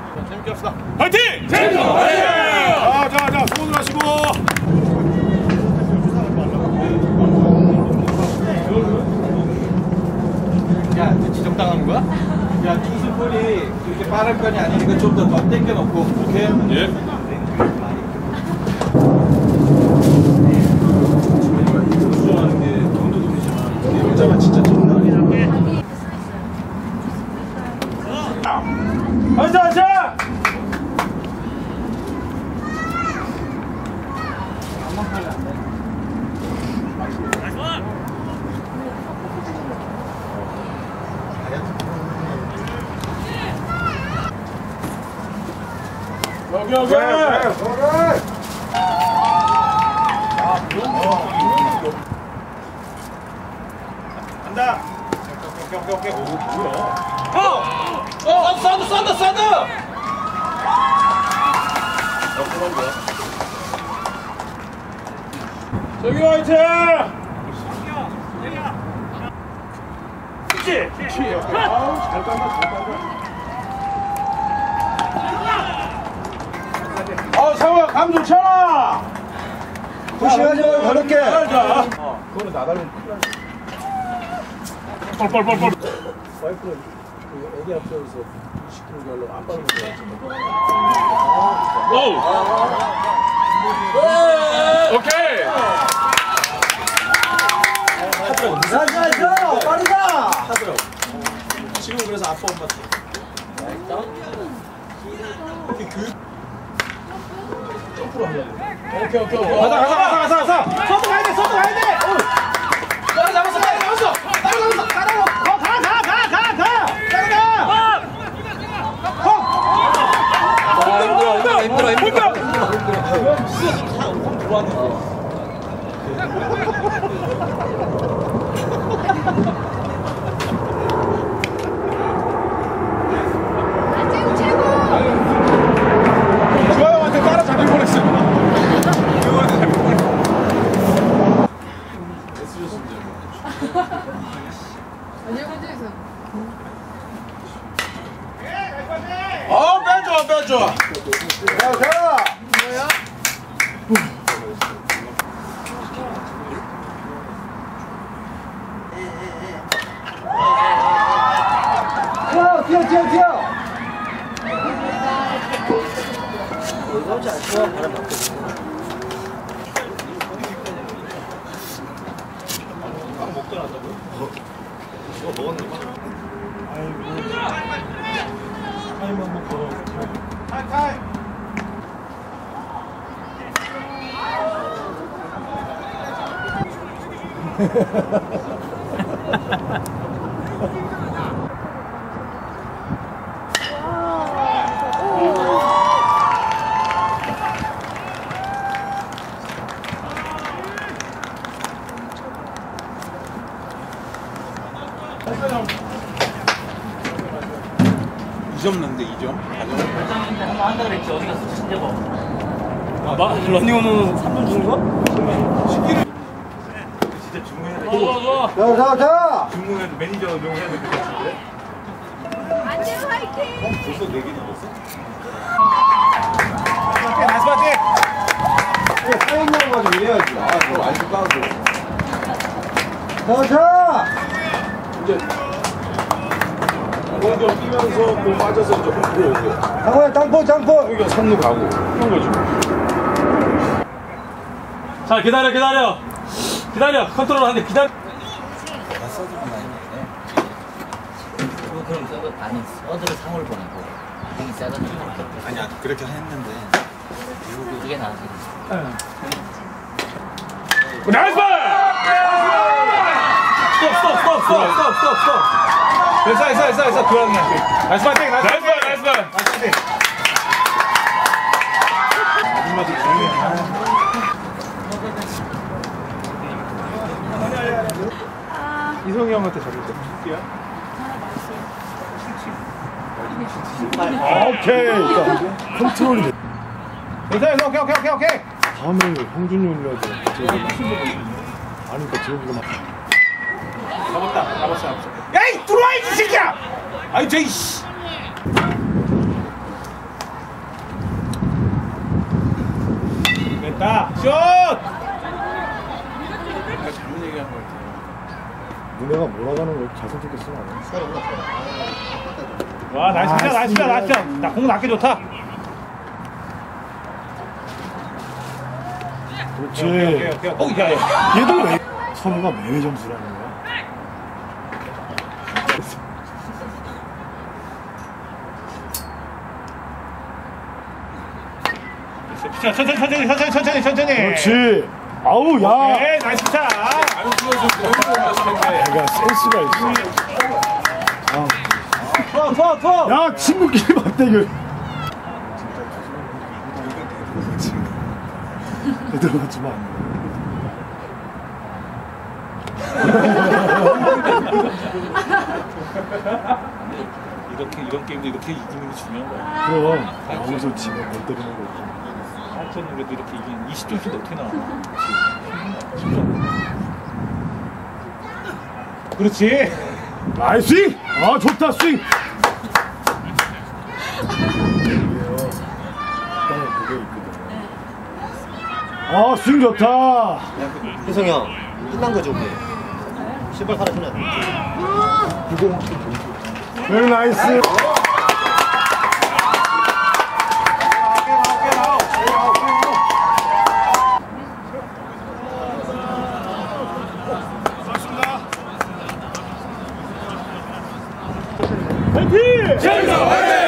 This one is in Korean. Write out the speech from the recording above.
재밌게 합시다. 파이팅! 화이팅! 자, 손을 하시고. 야, 지적당하는 거야? 야, 투수볼이 그렇게 빠른 편이 아니니까 좀 더 당겨놓고, 오케이? 예. 수정하는 게 돈도 돈이잖아. 여자만 진짜 장난 아니야. 가자! 여기. 간다. 오케이. 오, 뭐야? 사드. 저기 화이팅! 그렇지. 아우, 잘 간다. 상호야, 감 좋잖아! 무시하지 말고 가볍게! 그거는 나가면 큰일 나지. 뻘. 와이프는 애기 앞서서 20kg 결로 안 빠는 거야. 오케이. 나이스! 빠르다! 하더라고. 지금 그래서 아빠 엄마 점프로 하려고. 오케이. 가자. 서도 가야 돼. 잡았어. 주아형한테 따라잡힐 뻔했어. 빼줘. 자! 뛰어! 이거 먹었나 봐. 타임 한번 걸어. 타임. 이점 넣는데 2점? 한다 그랬지. 어디 갔어? 진짜가. 러닝오는 3분 주는 거? 시키를 진짜 주문해야 돼. 자! 주문해도 매니저 명해야 될 것 같은데? 안녕 화이팅! 벌써 4개 넣었어? 나이스 파이팅! 사인만 가지고 이래야지. 그거 안 까고. 자! 이제 먼저 뛰면서 공 빠져서 이제 홈으로 오고 상호야, 짱포! 여기가 3루 가고 이런 거지. 자, 기다려. 컨트롤 하는데 기다려. 그럼 서드를 상호를 보내고 공이 세던 아니야 그렇게 했는데 그게 나지. 나이스 볼! 스톱. 됐어 그러냐 나이스 파이팅 나이스 볼! 아줌마들 조용히 해. 이성이 형한테 잡을 때 줄게요. 오케이! 컨트롤이 돼. 됐어 오케이. 다음에는 형준이 올려야 돼. 아니, 그러니까 저기가 막. 잡았어. 야이 들어와 이 새끼야. 아이 저기 씨. 잘못 얘기한 거 같아. 문혜가 몰아가는 거 자연스럽게 쓰면 안 돼. 와, 나이스 샷, 나이스 샷, 나이스 샷. 나 공 낮게 좋다. 그렇지. 오케이. 야, 야. 얘도 왜 선우가 매회 점수라는 거야? 자, 천천히. 그렇지. 아우 야. 네, 나이스 샷. 안 풀어주고 내가 센스가 있어. 투. 야 친구끼리 맞대결. 들어가지만 안 돼. 이런 게임도 이렇게 이기는 게 중요한 거야. 그럼 여기서 지면 못 때리는 거지. 저는 그래도 이렇게 이기는 20점씩 어떻게 나와? 그렇지. 나이스 스윙! 아 좋다 스윙! 아 스윙 좋다. 혜성이 형, 끝난 거죠, 우리? 신발 하나 신어야 돼. very 나이스. 화이팅!